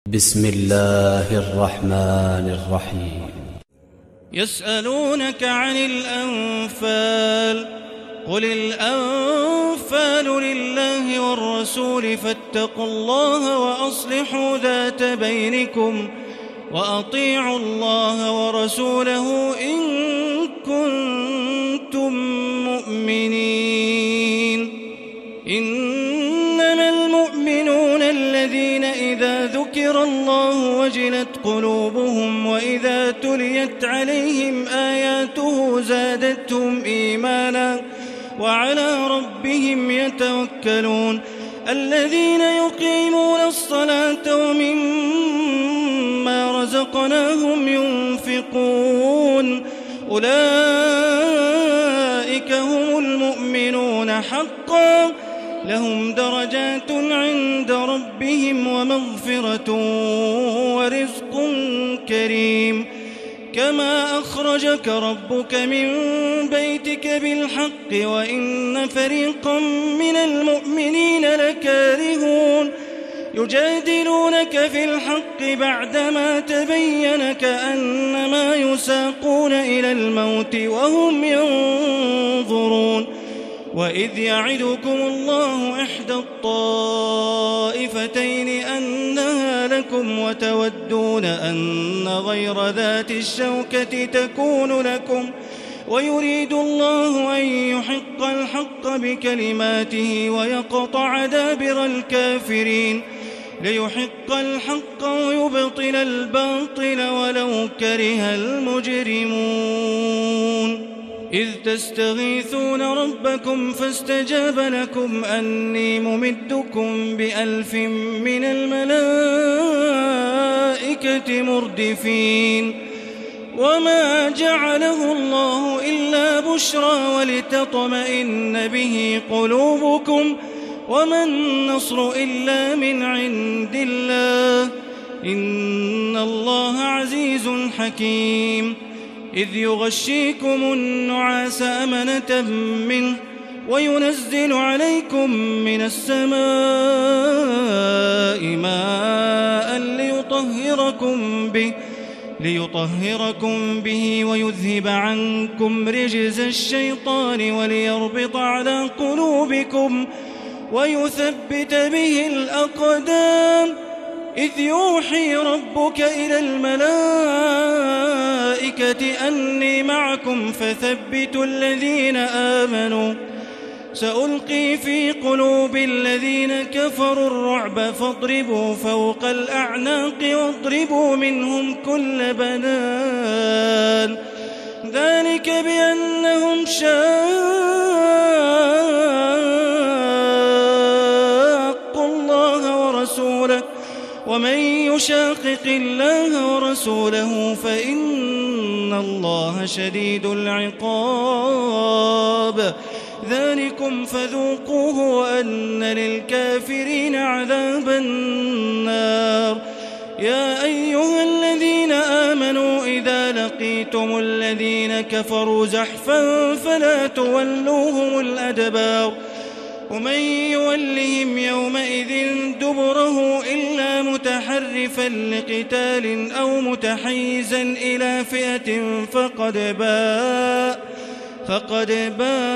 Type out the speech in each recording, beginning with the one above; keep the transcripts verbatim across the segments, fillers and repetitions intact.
بسم الله الرحمن الرحيم. يسألونك عن الأنفال قل الأنفال لله والرسول فاتقوا الله وأصلحوا ذات بينكم وأطيعوا الله ورسوله إن كنتم مؤمنين. إنما المؤمنون الذين إذا ذكر الله وجلت قلوبهم وإذا تليت عليهم آياته زادتهم إيمانا وعلى ربهم يتوكلون. الذين يقيمون الصلاة ومما رزقناهم ينفقون أولئك هم المؤمنون حقا لهم درجات عند ربهم ومغفرة ورزق كريم. كما أخرجك ربك من بيتك بالحق وإن فريقا من المؤمنين لكارهون يجادلونك في الحق بعدما تبين كأنما يساقون إلى الموت وهم ينظرون. وإذ يعدكم الله إحدى الطائفتين أنها لكم وتودون أن غير ذات الشوكة تكون لكم ويريد الله أن يحق الحق بكلماته ويقطع دابر الكافرين ليحق الحق ويبطل الباطل ولو كره المجرمون. إذ تستغيثون ربكم فاستجاب لكم أني ممدكم بألف من الملائكة مردفين. وما جعله الله إلا بشرى ولتطمئن به قلوبكم وما النصر إلا من عند الله إن الله عزيز حكيم. إذ يغشيكم النعاس أمنة منه وينزل عليكم من السماء ماء ليطهركم به ليطهركم به ويذهب عنكم رجز الشيطان وليربط على قلوبكم ويثبت به الأقدام. إذ يوحي ربك إلى الملائكة أني معكم فثبتوا الذين آمنوا سألقي في قلوب الذين كفروا الرعب فاضربوا فوق الأعناق واضربوا منهم كل بنان ذلك بأنهم شاقوا الله ورسوله ومن يشاقق الله ورسوله فإن الله شديد العقاب. ذلكم فذوقوه وأن للكافرين عذاب النار. يا أيها الذين آمنوا إذا لقيتم الذين كفروا زحفا فلا تولوهم الأدبار ومن يولهم يومئذ دبره إلا متحرفا لقتال أو متحيزا إلى فئة فقد باء فقد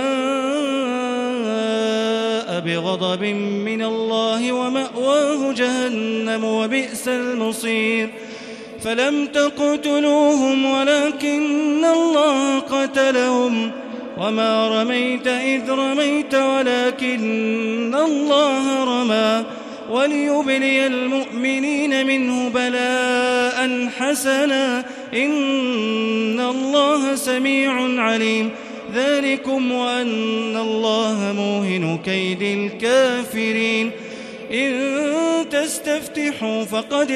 باء بغضب من الله ومأواه جهنم وبئس المصير. فلم تقتلوهم ولكن الله قتلهم وما رميت إذ رميت ولكن الله رمى وليبلي المؤمنين منه بلاء حسنا إن الله سميع عليم. ذلكم وأن الله موهن كيد الكافرين. إن تستفتحوا فقد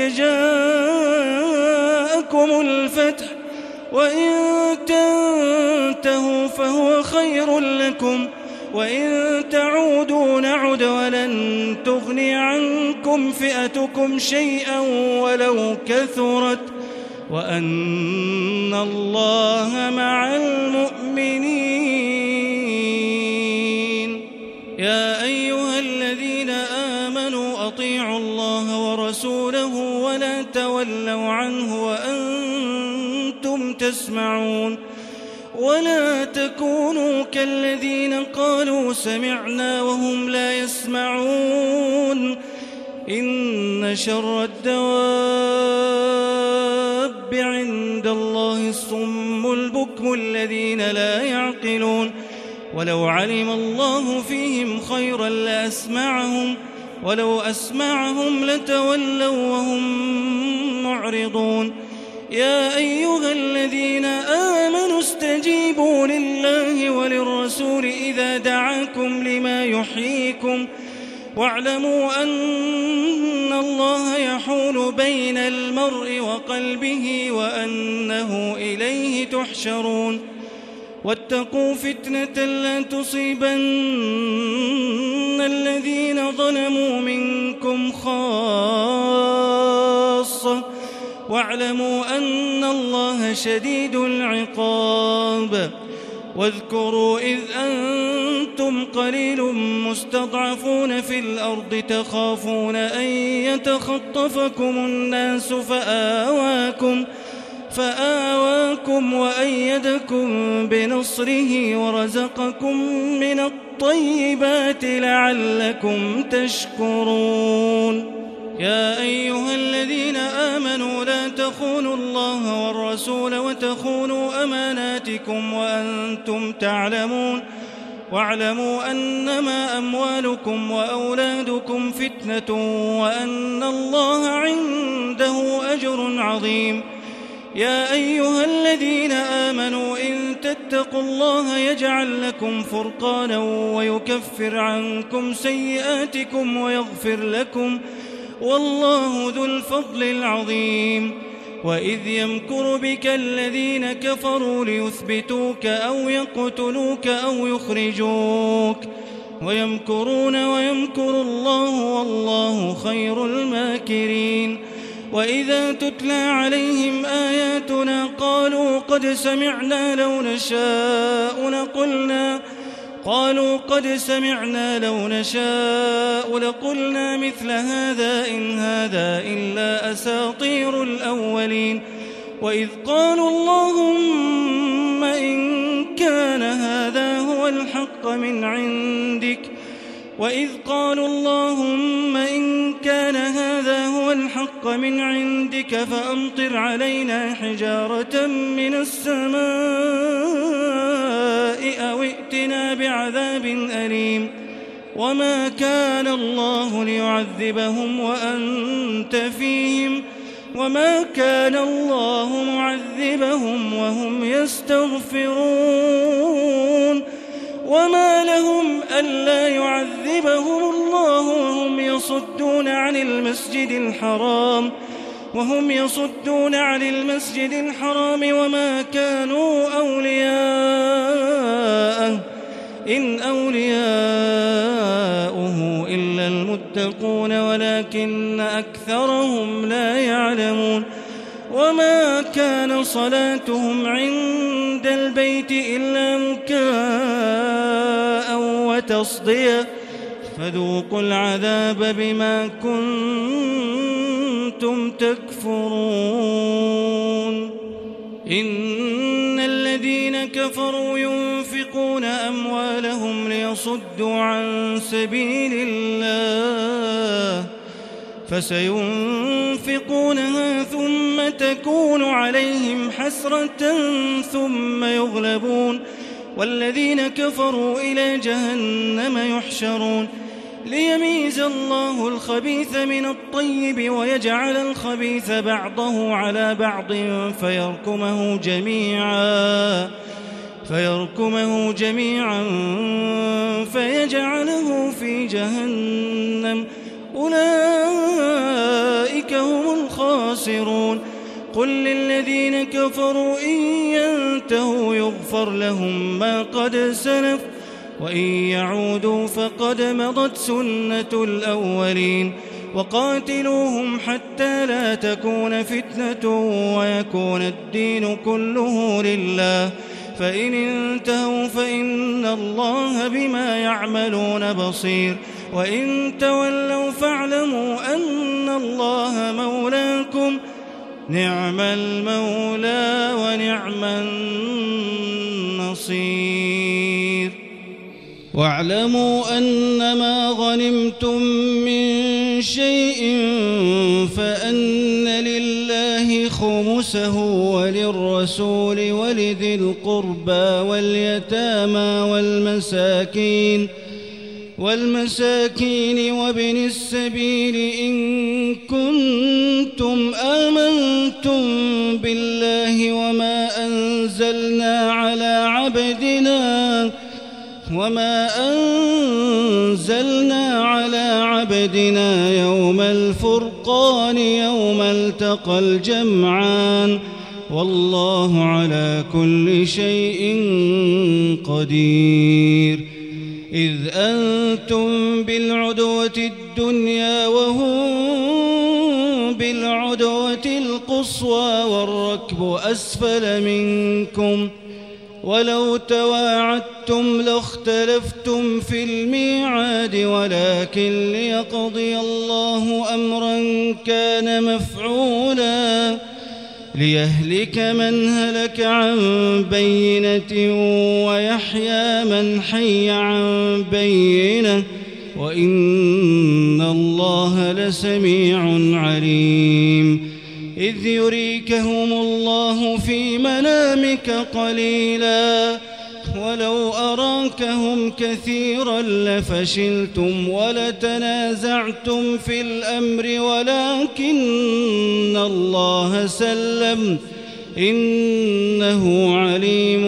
جاءكم الفتح وإن تنتهوا فهو خير لكم وإن تعودوا نعد ولن تغني عنكم فئتكم شيئا ولو كثرت وأن الله مع المؤمنين. يا أيها الذين آمنوا أطيعوا الله ورسوله ولا تولوا عنه وأنتم تسمعون. ولا تكونوا كالذين قالوا سمعنا وهم لا يسمعون. إن شر الدواب عند الله الصم البكم الذين لا يعقلون. ولو علم الله فيهم خيرا لأسمعهم ولو أسمعهم لتولوا وهم معرضون. يا أيها الذين آمنوا استجيبوا لله وللرسول إذا دعاكم لما يحييكم واعلموا أن الله يحول بين المرء وقلبه وأنه إليه تحشرون. واتقوا فتنة لا تصيبن الذين ظلموا منكم خاصة واعلموا أن الله شديد العقاب. واذكروا إذ أنتم قليل مستضعفون في الأرض تخافون أن يتخطفكم الناس فآواكم فآواكم وأيدكم بنصره ورزقكم من الطيبات لعلكم تشكرون. يا أيها الذين آمنوا لا تخونوا الله والرسول وتخونوا أماناتكم وأنتم تعلمون. واعلموا أنما أموالكم وأولادكم فتنة وأن الله عنده أجر عظيم. يا أيها الذين آمنوا إن تتقوا الله يجعل لكم فرقانا ويكفر عنكم سيئاتكم ويغفر لكم والله ذو الفضل العظيم. وإذ يمكر بك الذين كفروا ليثبتوك أو يقتلوك أو يخرجوك ويمكرون ويمكر الله والله خير الماكرين. وإذا تتلى عليهم آياتنا قالوا قد سمعنا لو نشاء لقلنا قالوا قد سمعنا لو نشاء لقلنا مثل هذا إن هذا إلا أساطير الأولين. وإذ قالوا اللهم إن كان هذا هو الحق من عندك وإذ قالوا اللهم إن كان هذا هو الحق من عندك فأمطر علينا حجارة من السماء أو ائتنا بعذاب أليم. وما كان الله ليعذبهم وأنت فيهم وما كان الله معذبهم وهم يستغفرون. وما لهم ألا يعذبهم الله وهم يصدون عن المسجد الحرام وهم يصدون عن المسجد الحرام وما كانوا أولياءه إن أولياؤه إلا المتقون ولكن أكثرهم لا يعلمون. وما كان صلاتهم عند البيت إلا مكاء وتصدية فذوقوا العذاب بما كنتم تكفرون. إن الذين كفروا ينفقون أموالهم ليصدوا عن سبيل الله فسينفقونها ثم تكون عليهم حسرة ثم يغلبون والذين كفروا إلى جهنم يحشرون. ليميز الله الخبيث من الطيب ويجعل الخبيث بعضه على بعض فيركمه جميعا فيركمه جميعا فيجعله في جهنم أولئك هم الخاسرون. قل للذين كفروا إن ينتهوا يغفر لهم ما قد سلف وإن يعودوا فقد مضت سنة الأولين. وقاتلوهم حتى لا تكون فتنة ويكون الدين كله لله فإن انتهوا فإن الله بما يعملون بصير. وإن تولوا فاعلموا أن الله مولاكم نعم المولى ونعم النصير. واعلموا أنما غنمتم من شيء فأن لله خمسه وللرسول ولذي القربى واليتامى والمساكين والمساكين وابن السبيل إن كنتم آمنتم بالله وما أنزلنا على عبدنا وما أنزلنا على عبدنا يوم الفرقان يوم التقى الجمعان والله على كل شيء قدير. إذ أنتم بالعدوة الدنيا وهم بالعدوة القصوى والركب أسفل منكم ولو تواعدتم لاختلفتم في الميعاد ولكن ليقضي الله أمرا كان مفعولا ليهلك من هلك عن بينة ويحيى من حي عن بينة وإن الله لسميع عليم. إذ يريكهم الله في منامك قليلا ولو أراكهم كثيرا لفشلتم ولتنازعتم في الأمر ولكن الله سلم إنه عليم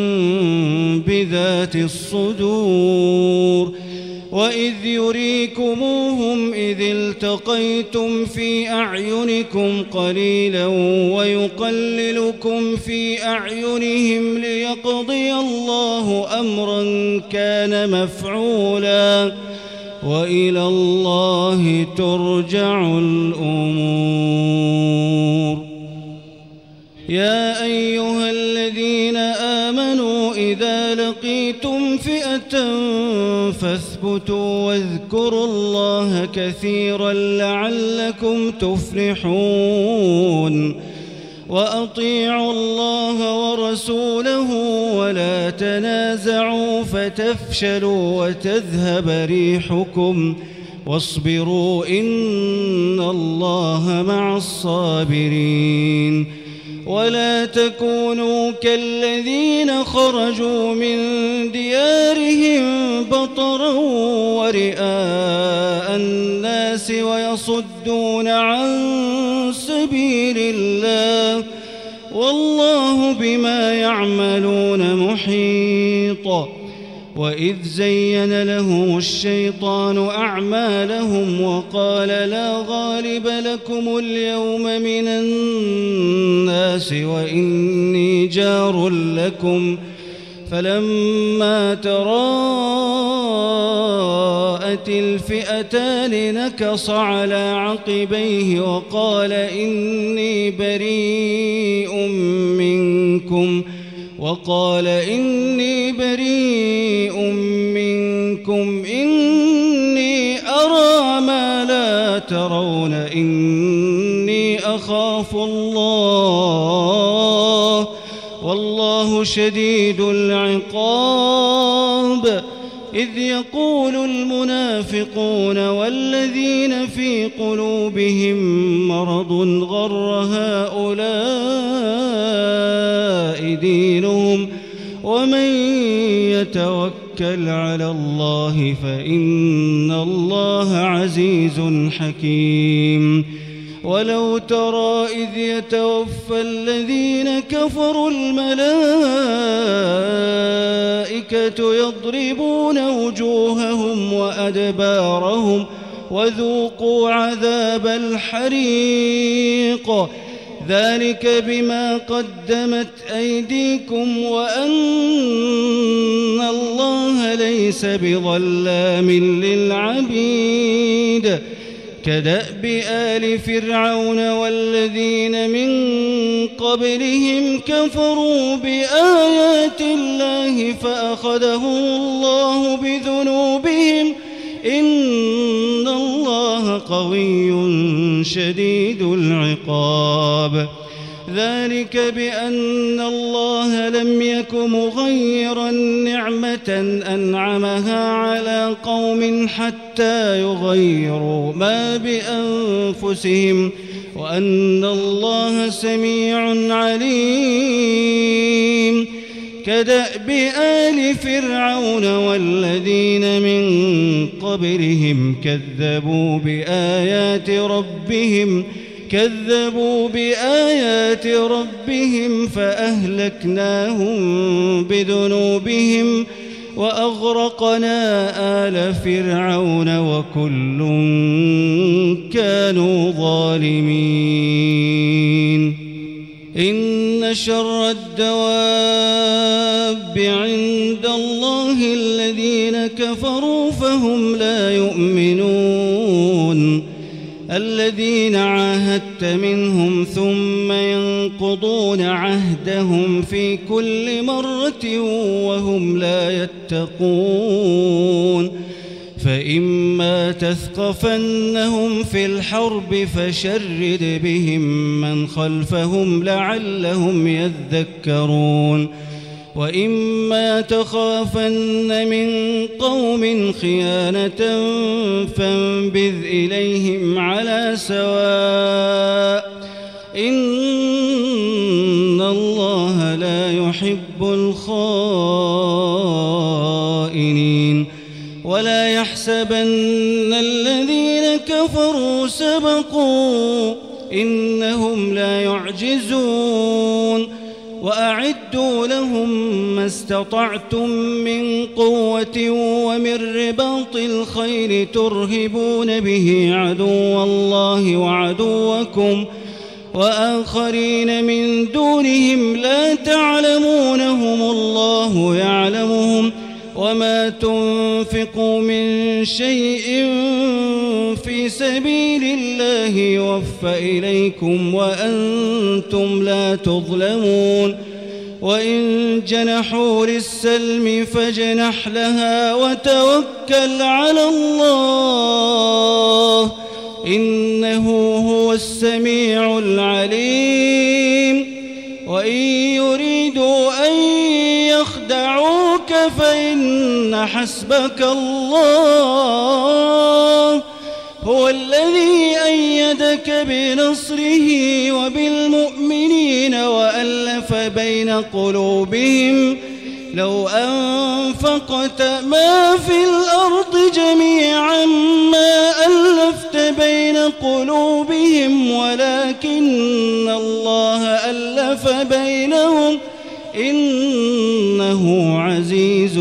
بذات الصدور. وإذ يريكموهم إذ التقيتم في أعينكم قليلا ويقللكم في أعينهم ليقضي الله أمرا كان مفعولا وإلى الله ترجع الأمور. يا أيها الذين آمنوا إذا لقيتم فئة فاثبتوا واذكروا الله كثيرا لعلكم تفلحون. وأطيعوا الله ورسوله ولا تنازعوا فتفشلوا وتذهب ريحكم واصبروا إن الله مع الصابرين. ولا تكونوا كالذين خرجوا من ديارهم بطرا ورئاء الناس ويصدون عن سبيل الله والله بما يعملون محيط. وإذ زين لهم الشيطان أعمالهم وقال لا غالب لكم اليوم من الناس وإني جار لكم فلما تراءت الفئتان نكص على عقبيه وقال إني بريء منكم وقال إني بريء منكم إني أرى ما لا ترون إني أخاف الله والله شديد العقاب. إذ يقول المنافقون والذين في قلوبهم مرض غر هؤلاء دينهم ومن يتوكل على الله فإن الله عزيز حكيم. ولو ترى إذ يتوفى الذين كفروا الملائكة يضربون وجوههم وأدبارهم وذوقوا عذاب الحريق ذلك بما قدمت أيديكم وأن الله ليس بظلام للعبيد. كدأب آل فرعون والذين من قبلهم كفروا بآيات الله فأخذهم الله بذنوبهم إن الله قوي شديد العقاب. ذلك بأن الله لم يك مغيرا نعمة أنعمها على قوم حتى يغيروا ما بأنفسهم وأن الله سميع عليم. كدأب آل فرعون والذين من قبلهم كذبوا بآيات ربهم كذبوا بآيات ربهم فأهلكناهم بذنوبهم وأغرقنا آل فرعون وكل كانوا ظالمين. إن شر الدواب عند الله الذين كفروا فهم لا يؤمنون. الذين عاهدت منهم ثم ينقضون عهدهم في كل مرة وهم لا يتقون. فإما تثقفنهم في الحرب فشرد بهم من خلفهم لعلهم يذكرون. وإما تخافن من قوم خيانة فانبذ إليهم على سواء إن الله لا يحب الخائنين. ولا يحسبن الذين كفروا سبقوا إنهم لا يعجزون. وأعدوا لهم ما استطعتم من قوة ومن رباط الخيل ترهبون به عدو الله وعدوكم وآخرين من دونهم لا تعلمونهم الله يعلمهم. وما تنفقوا من شيء في سبيل الله يوفى إليكم وأنتم لا تظلمون. وإن جنحوا للسلم فاجنح لها وتوكل على الله إنه هو السميع العليم. وإن يريدوا أن يخدعوك فإن حسبك الله هو الذي أيدك بنصره وبالمؤمنين وألف بين قلوبهم. لو أنفقت ما في الأرض جميعا ما ألفت بين قلوبهم ولكن الله ألف بينهم إنه عزيز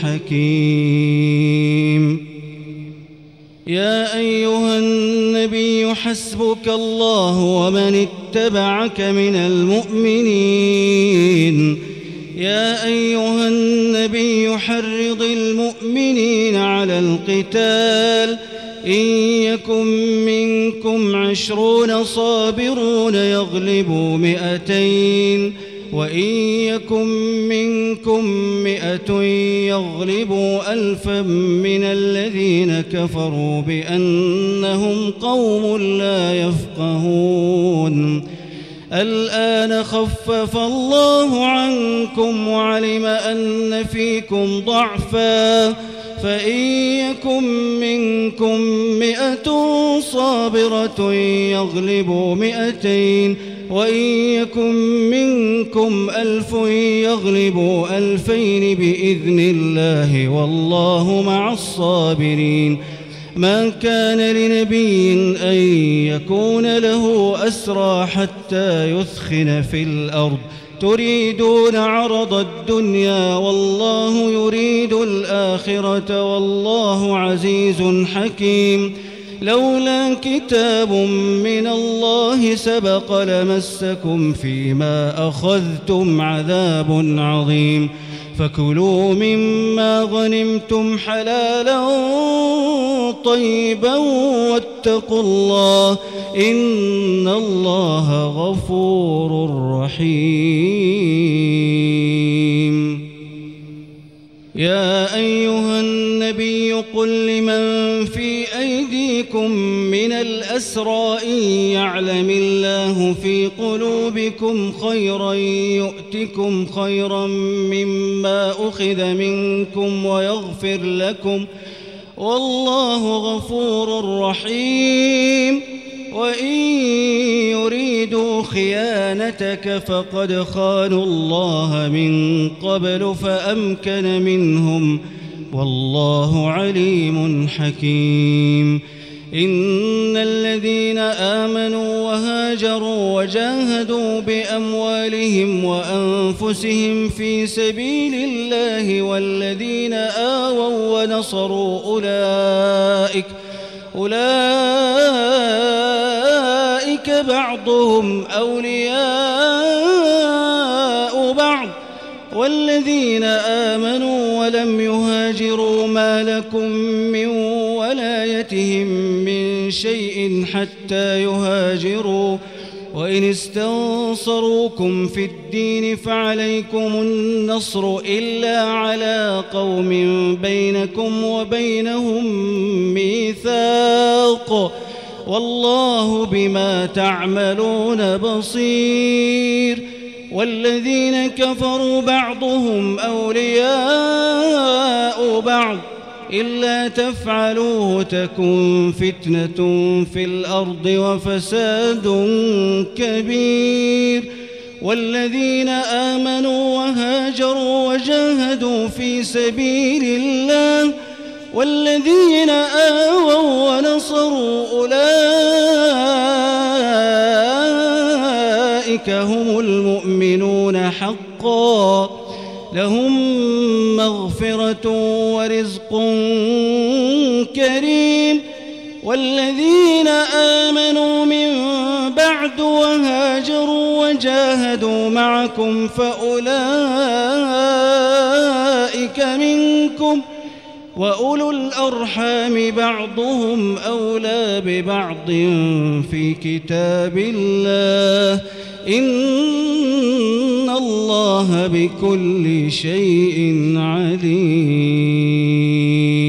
حكيم. يا أيها النبي حسبك الله ومن اتبعك من المؤمنين. يا أيها النبي حرض المؤمنين على القتال إن يكن منكم عشرون صابرون يغلبوا مئتين وإن يكن منكم مئة يغلبوا ألفا من الذين كفروا بأنهم قوم لا يفقهون. الآن خفف الله عنكم وعلم أن فيكم ضعفا فإن يكن منكم مئة صابرة يغلبوا مئتين وإن يكن منكم ألف يغلبوا ألفين بإذن الله والله مع الصابرين. ما كان لنبي أن يكون له أسرى حتى يثخن في الأرض تريدون عرض الدنيا والله يريد الآخرة والله عزيز حكيم. لولا كتاب من الله سبق لمسكم فيما أخذتم عذاب عظيم. فكلوا مما غنمتم حلالا طيبا واتقوا الله إن الله غفور رحيم. يا أيها النبي قل لمن في أيديكم بكم من الأسرى إن يعلم الله في قلوبكم خيرا يؤتكم خيرا مما أخذ منكم ويغفر لكم والله غفور رحيم. وإن يريدوا خيانتك فقد خانوا الله من قبل فأمكن منهم والله عليم حكيم. إن الذين آمنوا وهاجروا وجاهدوا بأموالهم وأنفسهم في سبيل الله والذين آووا ونصروا أولئك أولئك بعضهم أولياء بعض والذين آمنوا ولم يهاجروا ما لكم من ولايتهم من شيء حتى يهاجروا وإن استنصروكم في الدين فعليكم النصر إلا على قوم بينكم وبينهم ميثاق والله بما تعملون بصير. والذين كفروا بعضهم أولياء بعض إلا تفعلوه تكن فتنة في الأرض وفساد كبير. والذين آمنوا وهاجروا وجاهدوا في سبيل الله والذين آووا ونصروا أولئك هم المؤمنون حقا لهم مغفرة ورزق كريم. والذين آمنوا من بعد وهاجروا وجاهدوا معكم فأولئك منكم وأولو الأرحام بعضهم أولى ببعض في كتاب الله إن الله بكل شيء عليم.